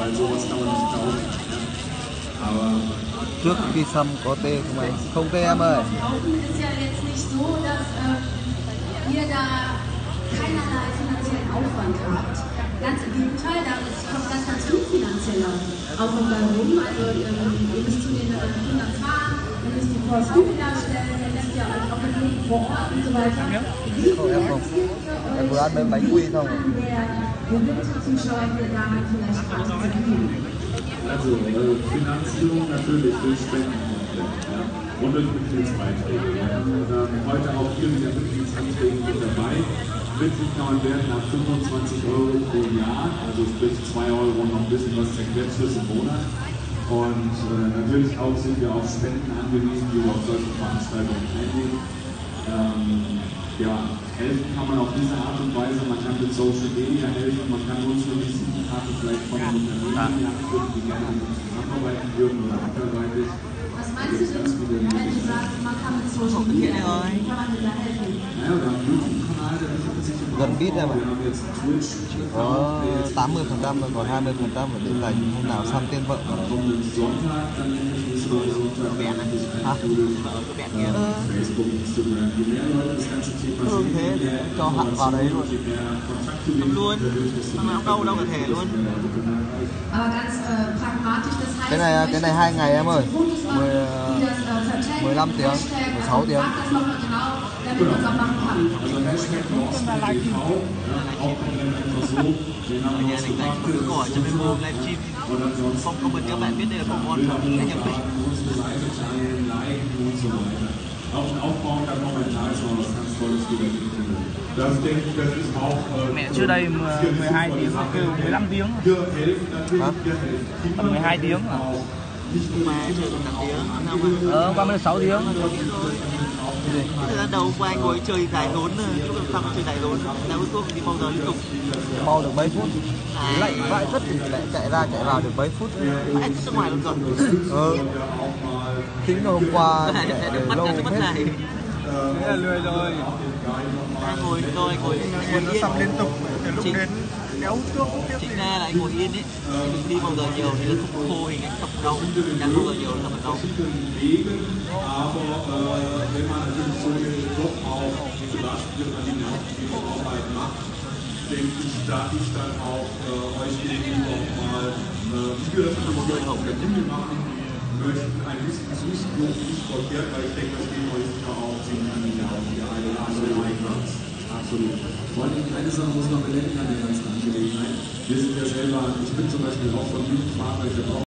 weil sowas kann man nicht kaufen. Ja. Aber Trước khi xăm có tê không anh? Không tê em ơi. Kaufen ist ja jetzt nicht so, dass ihr da keinerlei finanziellen Aufwand habt. Ganz im Gegenteil, da kommt ganz viel finanzieller Aufwand bei rum. Also ihr müsst zu den Kindern fahren, ihr müsst die Kostüme darstellen, ihr müsst ja auch Besuch vor Ort und so weiter. Không, em không. Em vừa ăn mấy bánh quy không? Zuschauer hier da hat vielleicht Spaß zu kriegen. also Finanzierung natürlich durch Spenden komplett, ja. Und durch Mitgliedsbeiträge. Ja. Heute auch hier mit den Mitgliedsanträgen mit dabei. Mitgliednamen werden ab 25 € pro Jahr, also sprich 2 € noch ein bisschen was zerquetscht im Monat. Und natürlich auch sind wir auf Spenden angewiesen, die wir auf solche Veranstaltungen einnehmen. Ja, helfen kann man auf diese Art und Weise, man kann mit Social Media helfen, man kann uns eine Visitenkarte vielleicht von einem Unternehmen angucken, die gerne mit uns zusammenarbeiten würden oder anderweitig. Was meinst du denn, wenn du sagst, man kann mit Social Media helfen? Wie kann man denn da helfen? Naja, wir haben einen YouTube-Kanal, der befindet sich im Gần biết em ạ. Wir haben jetzt Twitch, Có 80% rồi, còn 20% phải đến dành hôm nào xăm tên vợ vào đấy. Sonntag, dann nächste Woche Sonntag, Hả? Facebook, Instagram, je mehr Leute das ganze Thema sehen, Thế cho hẳn vào đấy luôn. Luôn, thằng nào đâu đâu cả thể luôn. Aber ganz pragmatisch, das heißt, Cái này 2 ngày em ơi. Fotos machen, die das verchecken, 15 tiếng, 16 tiếng. Frag das nochmal genau, damit man es auch machen kann. Also Hashtag NorthStream TV, auch komplett einfach so, den haben wir Nhà uns định đánh gemacht. một đứa gọi cho Memo livestream. Und ansonsten Không có các bạn biết đây là của con natürlich không? Anh auch nhập mình. unsere Seite teilen, liken und so weiter. Auch ein aufbauender Kommentar ist noch was ganz Tolles für das Internet. Das denke ich, das ist auch... Mẹ chưa đây 12 tiếng, kêu 15 tiếng. Wir helfen natürlich, wir helfen Tầm 12 tiếng à? Mà chơi còn 8 tiếng. Nào mà. Qua mới 6 tiếng. Thời gian đầu hôm qua anh ngồi chơi giải rốn, lúc làm xong chơi giải rốn. Đã uống thuốc thì bao giờ liên tục. Mau được mấy phút. Lạnh vãi rất thì lại chạy ra chạy vào được mấy phút. Anh ra ngoài luôn rồi. Tính là hôm qua Để được để lâu mất hết. này. Thế là lười rồi. Anh ngồi ngồi Nó yên. xăm liên tục từ lúc đến kéo thuốc tiếp. Chính ra là anh ngồi yên ấy, anh đừng đi bao giờ nhiều thì nó không khô hình anh tập đau, đang bao giờ nhiều là tập đau. Aber wenn man natürlich so doch auch belastet wird, man die Arbeit macht, denke ich, da ist dann auch euch gegenüber auch mal, wie wir das auch der Binde machen möchten, ein bisschen Süßblumen nicht verkehrt, weil ich denke, das geht euch ja auch ziemlich an die eine oder andere Einsatz. Absolut. Vor allem eine Sache muss man bedenken an der ganzen Angelegenheit. Wir sind ja selber, ich bin zum Beispiel auch von Jugendfahrer, ich habe auch